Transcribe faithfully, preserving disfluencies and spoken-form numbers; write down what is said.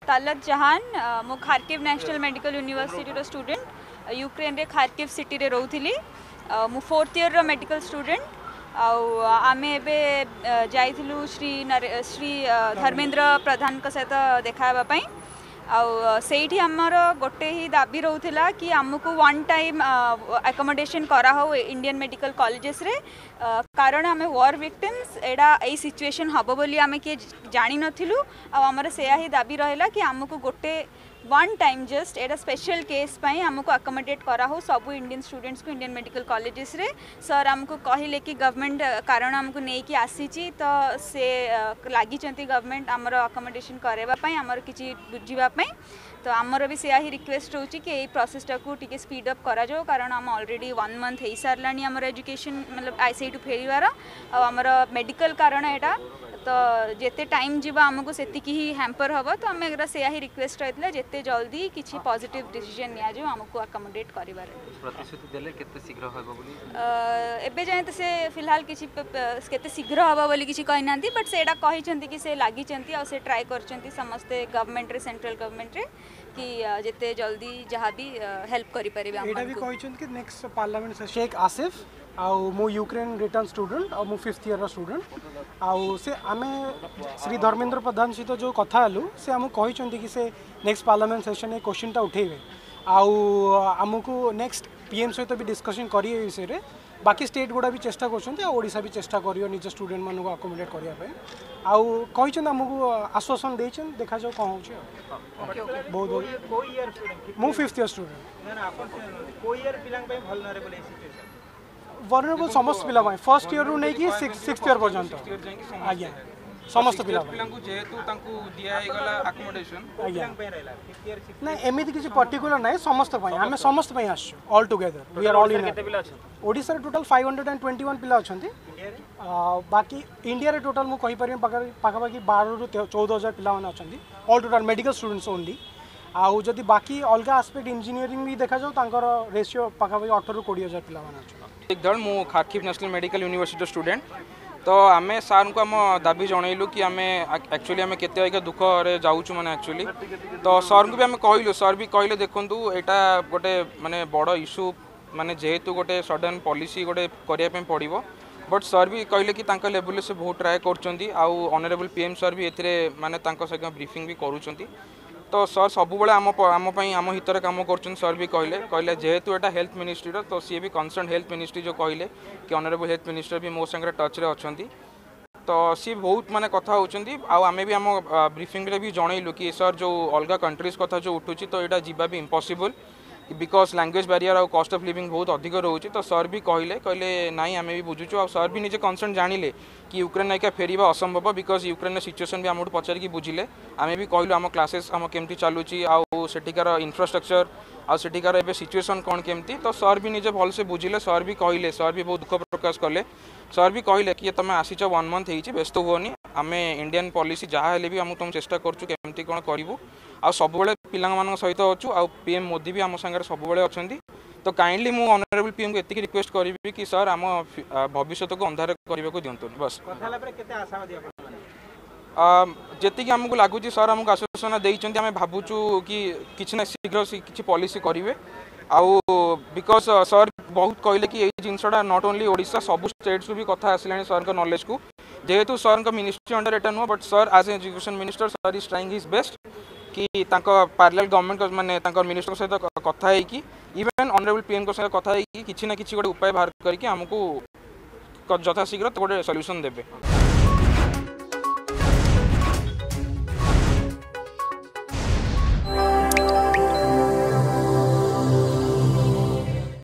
तालत जहान मो Kharkiv national medical university रो student Ukraine रे खारकिव सिटी रे रोथली मु फोर्थ ईयर रो मेडिकल स्टूडेंट आमे एबे जाइथिलु श्री श्री धर्मेंद्र प्रधान का सहित देखाबा पई आउठी आमर गोटे ही दाबी रोला कि आमको वन टाइम अकोमोडेशन करा हो इंडियन मेडिकल कॉलेजेस रे कारण आम वॉर विक्टिम्स एडा ए सिचुएशन हम बोली आम किए जानी नथिलु आमर से ही दाबी रहा कि आमको गोटे वन टाइम जस्ट एटा स्पेशल केस पाई आमको अकोमोडेट करा हो सब इंडियन स्टूडेंट्स को इंडियन मेडिकल कॉलेजेस रे सर आमको कहले कि गवर्नमेंट कारण आमको नहीं कि आसी तो से लगी गवर्नमेंट आमर अकोमोडेशन करवाई आमर किसी बुझापी तो आमर भी से ही रिक्वेस्ट रोची कि यही प्रोसेसटा को टिके स्पीड अप करा जाओ कारण आम ऑलरेडी वन मंथ हो सारा आमर एजुकेशन मतलब आई फेरवार आमर मेडिकल कारण यहाँ तो जिते टाइम जीवा आमको से ही हैम्पर हम तो आम से ही रिक्वेस्ट रही है जिते जल्दी किसी पॉजिटिव डिसीजन निया जाओ आमको अकोमोडेट करिवार प्रतिश्रुति देले केते शीघ्र होबो बोली एबे जाय तो से फिलहाल किसी केते शीघ्र होबो बोली किसी कहि नांती बट सेडा कहि छंती कि से लागि छंती और से ट्राई करछंती समस्त गवर्नमेंट रे सेंट्रल गवर्नमेंट रे कि जिते जल्दी जहाँ भी हेल्प करि परिबे हम एटा भी कहि छंती कि नेक्स्ट पार्लियामेंट से शेख आसिफ आउ मो यूक्रेन रिटर्न स्टूडेंट और मो फिफ्थ ईयर स्टूडेंट आउ से आमे श्री धर्मेंद्र प्रधान सहित जो कथा हलु से आमको कही कि से नेक्स्ट पार्लियामेंट सेशन ए क्वेश्चनटा उठेबे आउ आमको नेक्स्ट पीएम सहित भी डिस्कशन करिए विषय रे बाकी स्टेट गुड़ा भी चेष्टा कर ओडिशा भी चेष्टा करियो निज स्टूडेंट मान को अकोमोडेट करने आउ कही आमको आश्वासन देछन देखा जाओ कौन हो बहुत बहुत मु फिफ्थ ईयर स्टूडेंट वनरेबल समस्त पिला फर्स्ट ईयर रू नहीं सिक्स्थ ईयर पर्यंत आज्ञा समस्त पिला ना एमती किसी पर्टिकुलर ना समस्त आम समस्त all together we are all in Odisha रे total five hundred and twenty one पिला अछंती बाकी इंडिया रे टोटल मु कहि परिम पाखापाखि बारह रु चौदह हजार पिला माने अछंती all total medical students only आउ जदि बाकी अलग आस्पेक्ट इंजीनियरिंग भी देखा जाओ तांकर रेशियो पाखापाखि अठारह रु बीस हजार पिला माने अछंती एक दल मु Kharkiv national medical university student तो आम सार को आम दाबी जनइलु कि आम एक्चुअली आम केते दुख रे जाऊँ मैंने एक्चुअली तो सर को भी आम कहलु सर भी कहले देखूँ यहाँ गोटे माने बड़ इश्यू माने जेहेतु गोटे सडन पॉलिसी गोटे करने पड़ो बट सर भी कहले कि तांका लेवल से बहुत ट्राए कर ऑनरेबल पीएम सर भी ए माने सहित ब्रीफिंग भी करूँ तो सर सब आम आम आम हितर कम कर सर भी कहले कहले जेहेतु एटा हेल्थ मिनिस्ट्री तो सी भी कंसर्न हेल्थ मिनिस्ट्री जो कहले कि ऑनरेबल हेल्थ मिनिस्टर भी मो संगे टच रे अछंती तो सी बहुत माने कथा होचंती आम भी आम ब्रीफिंग रे भी जनइलु कि सर जो अलग कंट्रीज कथा जो उठुची तो यहाँ जीवा भी इम्पॉसिबल बिकॉज लैंग्वेज बैरियर और कॉस्ट ऑफ लिविंग बहुत अधिक रोचे तो सर भी कहले कहले नाई आम भी बुझुचु और सर भी निजे कंसर्न जानिले कि यूक्रेन नायिका फेरवा असंभव बिकॉज यूक्रेन सिचुएसन भी आमको पचारिकी बुझिले आम भी कहलु आम क्लासेस आम केमती चलुची आउ सेठिकार इंफ्रास्ट्रक्चर आउ सेठिकार एबे सिचुएसन कौन केमती तो सर भी निजे भल से बुझिले सर भी कहले सर भी बहुत दुख प्रकाश कले सर भी कहले कि तुम आसीच वन मंथ हो व्यस्त हुओनी आम इंडियन पॉलिसी जहाँ हेले भी आम तुम चेष्टा करूँ केमती कौन करूँ आ सब पिला सहित अच्छु आ पीएम मोदी भी आम सागर सब अच्छा तो काइंडली मु ऑनरेबल पीएम को एतिक रिक्वेस्ट करी कि सर आम भविष्य को अंधार करने को दिंतु बस जी आमको लगुच सर आमको आश्वासन देते आम भावुचु कि किसी ना शीघ्र किसी पॉलिसी करेंगे आउ बिकज सर बहुत कहले कि यही जिनसा नॉट ओनली ओडिशा सब स्टेट्स को भी कथा आसला सर नॉलेज को जेहेतु सर मिनिस्ट्री अंडर एटा नुह but sir as education minister sir is trying his best कि पैरेलल गवर्नमेंट माने मिनिस्टर सहित कथा है कि इवन ऑनरेबल पीएम सहित कथा है कि किसी ना किसी गोटे उपाय बाहर करके आमको यथाशीघ्र गोटे सॉल्यूशन देबे।